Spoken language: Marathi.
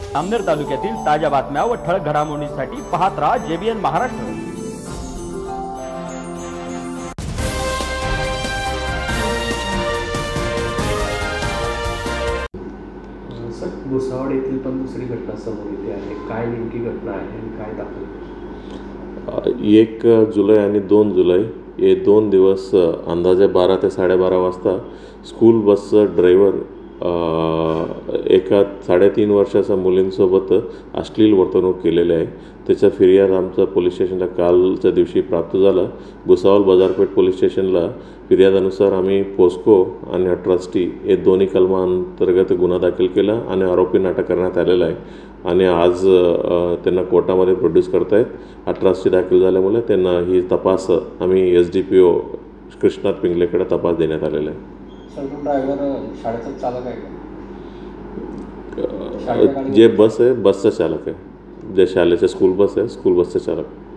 अमनेर तालुक्यातील ताज्या बातम्या व ठळक घडामोडींसाठी पाहत राहा JBN महाराष्ट्र। भुसावळ येथील पण दुसरी घटना समोर येते आहे। काय नेमकी घटना आहे आणि काय दाखल? 1 जुलै आणि 2 जुलै हे 2 दिवस अंदाजे 12 ते 12:30 वाजता स्कूल बसचा ड्रायव्हर एका 3.5 वर्षाच्या मुलींसोबत अश्लील वर्तणूक केलेले आहे। त्याचा फिर्याद आमच्या पोलीस स्टेशनला कालच्या दिवशी प्राप्त झाला। भुसावळ बाजारपेठ पोलीस स्टेशनला फिर्यादानुसार आम्ही पोस्को आणि अट्रॉसिटी हे दोन्ही कलमांतर्गत गुन्हा दाखल केला आणि आरोपींना अटक करण्यात आलेला आहे आणि आज त्यांना कोर्टामध्ये प्रोड्यूस करतायत। अट्रॉसिटी दाखल झाल्यामुळे त्यांना ही तपास आम्ही SDPO कृष्णात पिंगलेकडे तपास देण्यात आलेला आहे। सर, ड्रायव्हर शाळेचा चालक आहे का? जे बस आहे बसचा चालक आहे, जे शाळेचे स्कूल बस आहे स्कूल बसचा चालक।